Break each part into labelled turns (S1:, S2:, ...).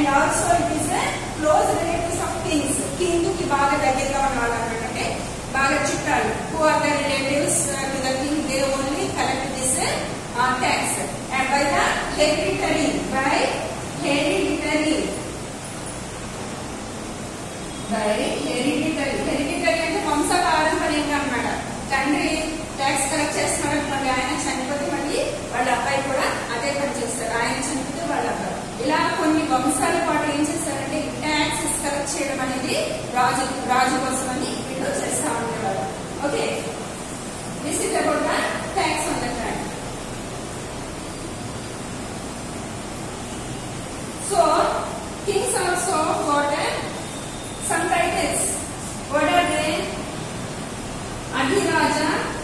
S1: also it is a close relatives of kings. King కి బాగా దగ్గరగా ఉన్న వాళ్ళు అంటే బాగా చుట్టాలు. Who are the relatives to the king? They only collect this tax. And by the hereditary, by hereditary అంటే వంశ పారంపర్యంగా అన్నమాట. తండ్రి ట్యాక్స్ కలెక్ట్ చేస్తున్నాడు అనుకోండి, ఆయన చనిపోతే మళ్ళీ వాళ్ళ అబ్బాయి కూడా అదే పని చేస్తారు. ఆయన చనిపోతే వాళ్ళ అబ్బాయి, ఇలా కొన్ని వంశాల పాటు ఏం చేస్తారంటే ట్యాక్స్ కలెక్ట్ చేయడం అనేది రాజు కోసం అని వీళ్ళు చేస్తా ఉండేవారు. Okay, this is about the tax on the land. So kings also got some titles. What are they? Adhiraja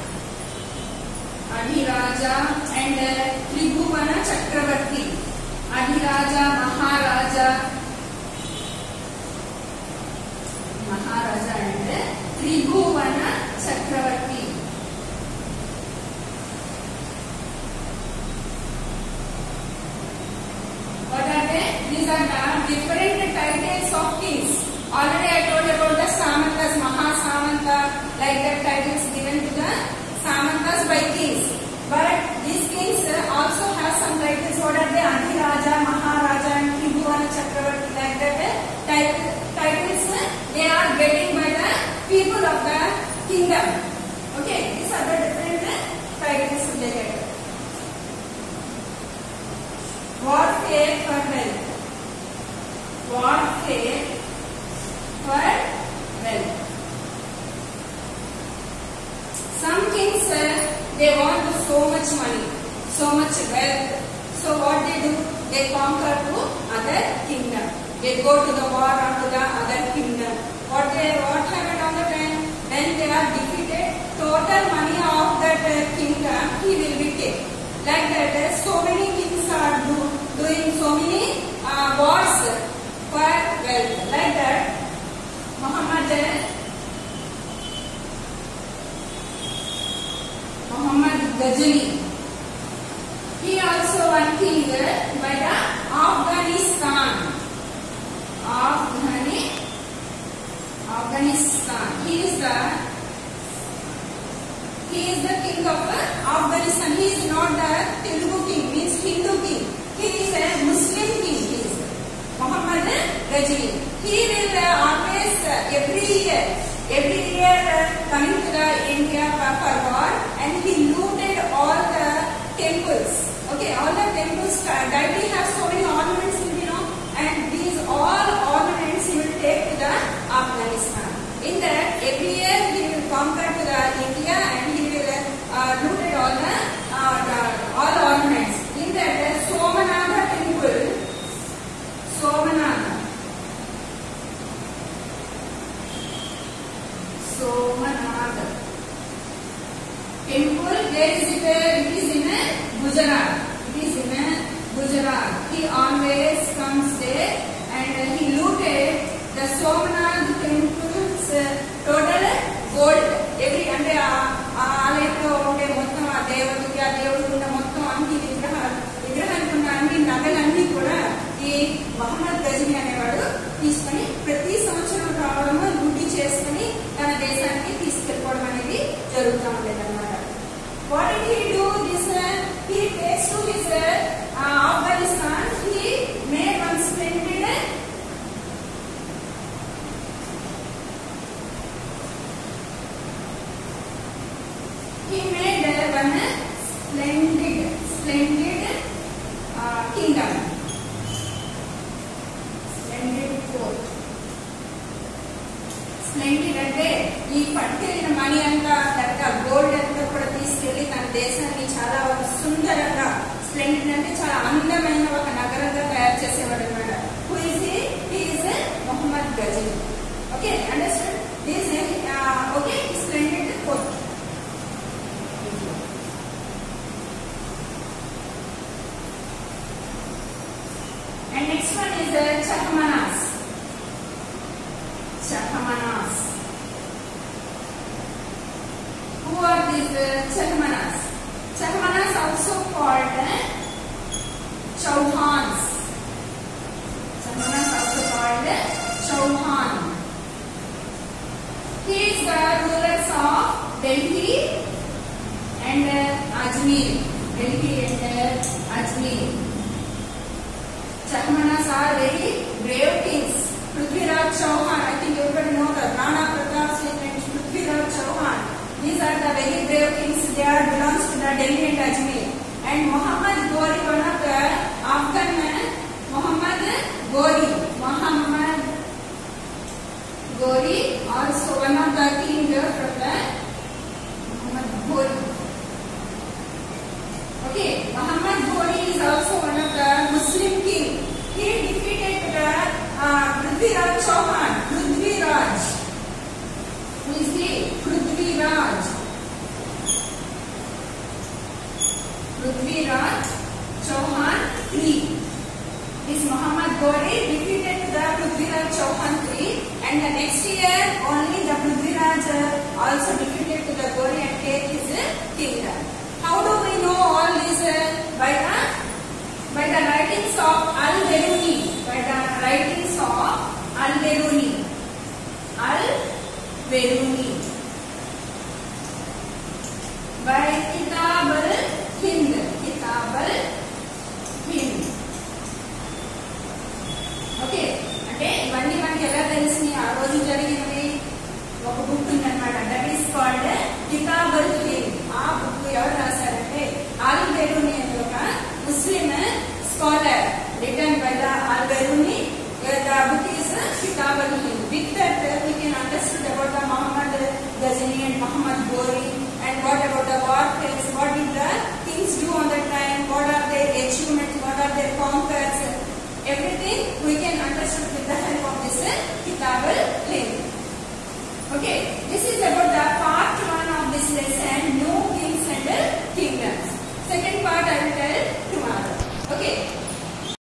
S1: and Tribhuvana Chakravarti. Adhiraja, Maharaja and Tribhuvana Chakravarti. What are they? These are the different titles of kings. Already I told about the Samantas, Mahasamanta, like that titles given to the Samantas by kings. But these kings also have some titles. What are they? Adhiraja, Maharaja and Tribhuvana Chakravarti, like that titles they are getting by the people of the kingdom. Okay, these are the different titles they get. Warfare for wealth. Warfare for wealth. Some kings they want so much money, so much wealth. So what they do? They conquer to other kingdom. They go to the war onto the other kingdom. What happened on the time? When they are defeated, total money of that kingdom he will be taken. Like that, so many kings are doing so many wars for wealth. Like that, Muhammad Ghazali, he also one king by the Afghanistan. He is the king of Afghanistan. He is not the Telugu king, means Hindu king. He is a Muslim king. He is Muhammad Ghazali. He will always every year coming to the India for war, and he looted all the temples. Okay, all the temples directly have so many ornaments, and these all ornaments he will take to the Afghanistan. In that, every year he will conquer to the India, and he will looted all the all ornaments. In that, Somanatha temple, Somanatha temple, where is it? It is in Gujarat. He always comes there, and he looted the Somanath temple's total gold. Every అంటే ఆలయంలో ఉండే మొత్తం ఆ దేవుడికి ఉన్న మొత్తం అన్ని విగ్రహానికి ఉన్న అన్ని నగలన్నీ కూడా ఈ మహమ్మద్ గజనీ అనేవాడు తీసుకొని ప్రతి సంవత్సరం రావడము లూటీ చేసుకుని తన దేశానికి తీసుకెళ్ళిపోవడం అనేది జరుగుతూ ఉండేది అన్నమాట. What did he do? He takes to his Afghanistan. He made one splendid kingdom, splendid fort. Splendid అంటే ఈ పట్టుకెళ్ళిన మనీ అంతా గోల్డ్ అంతా కూడా తీసుకెళ్లి తన దేశాన్ని చాలా సుందరంగా, స్ప్లెండిడ్ అంటే చాలా అందమైన ఒక నగరంగా తయారు చేసేవాడు అనమాట. Who is he? He is Mohammad Ghazni. Okay, understand this? Okay, splendid fort. And next one is Chahmanas. Who are these Chahmanas? Chahmanas also called Chauhans. Chahmanas Delhi and Ajmer. Chahmanas are very brave kings. Prithviraj Chauhan, I think everybody know that. Rana Pratap Singh and Prithviraj Chauhan. These are the very brave kings. They are belongs to the Delhi and Ajmer. And Muhammad Ghori, one of the Afghan men, Muhammad Ghori. Muhammad Ghori, also one of the king from the Muhammad Ghori. Okay, Muhammad Ghori is also one of the Muslim king. He defeated the Prithviraj Chauhan. Prithviraj. Who is he? Prithviraj. Prithviraj Chauhan III. This Muhammad Ghori defeated the Prithviraj Chauhan III, and the next year only the Prithviraj also defeated to the Ghori and take his kingdom. How do we know all this? By the writings of Al-Biruni. By the writings of Al-Biruni. Al-Biruni. By Kitab al-Hind. Kitab al-Hind. Okay, అంటే ఇవన్నీ మనకి ఎలా తెలిసినాయి? ఆ రోజు జరిగినవి ఒక book ఉందన్నమాట. That is called Kitab al Hind. ఆ బుక్ ఎవరు రాశారంటే అల్-బిరూని అనే ఒక Muslim scholar. Written by the Al-Biruni. The book is Kitab al-Hind. With that we can understand about the Muhammad Ghazni and Muhammad Ghori, and what about the warfare, what did the kings do on that time, what are their achievements, what are their conquests. Everything we can understand with the help of this Kitab al-Hind. Okay, this is about